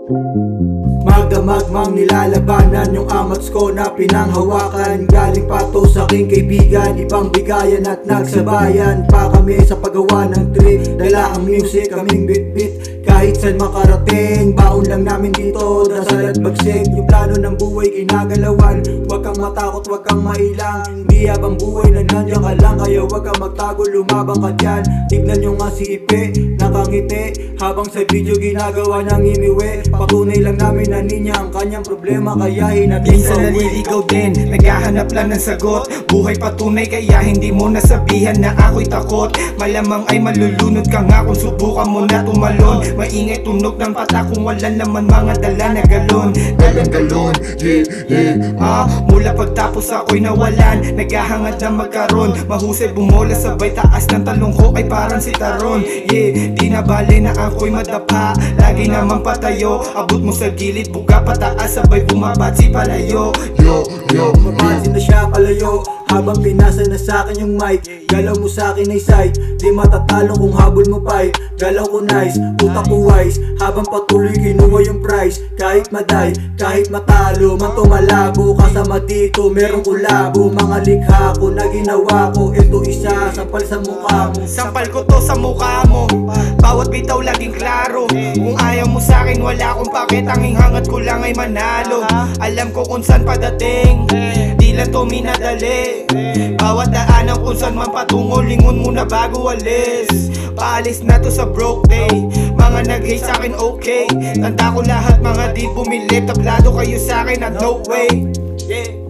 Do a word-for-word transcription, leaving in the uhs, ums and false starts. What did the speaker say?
Magdamagmang nilalabanan yung amats ko na pinanghawakan. Galing pa to sa aking kaibigan, ibang bigayan at nagsabayan pa kami sa paggawa ng trip. Dala ang music, kaming bit-bit kahit saan makarating. Baon lang namin dito, dasal at bagsig. Yung plano ng buhay ginagalawan. Huwag kang matakot, huwag kang mailang. Di habang buhay na nandiyan ka lang, kaya huwag kang magtago, lumabang ka dyan. Tignan nyo nga si Ipe, nakangiti habang sa video ginagawa niyang imiwi. Patunay lang namin na niya ang kanyang problema, kaya hinatin minsan naliligaw din, naghahanap lang ng sagot. Buhay patunay kaya hindi mo nasabihan na ako'y takot. Malamang ay malulunod ka nga kung subukan mo na tumalon. Maingay tunog ng pata kung wala naman mga dala na galon. Dalang galon, yeah, yeah. Ah, mula pagtapos ako'y nawalan, naghahangad na magkaroon. Mahusay bumola sabay taas ng talong ko ay parang si Taron. Yeah, di na bale na ako'y madapa, lagi naman patayo. Abot mo sa gilid, buga pataas, sabay bumabat si palayo. Yo, yo, mapansin na siya palayo habang pinasa na sa'kin yung mic. Galaw mo sa'kin ay sight, di matatalo kung habol mo fight. Galaw ko nice, utak ko wise, habang patuloy kinuha yung prize. Kahit maday, kahit matalo, man tumalabo. Kasama dito, merong kulabo. Mga likha ko na ginawa ko, ito isa, sampal sa mukha mo. Sampal ko to sa mukha mo, bawat bitaw laging klaro. Kung ayaw mo sa'kin, wala akong pake, tanging hangat ko lang ay manalo. Alam ko kung saan padating, di lang to minadali. Bawat daanan kung saan man patungo, lingon muna bago alis. Paalis na to sa broke day, mga nag-hate sa'kin okay. Tanda ko lahat mga di bumili, tablado kayo sa'kin at no way. Yeah.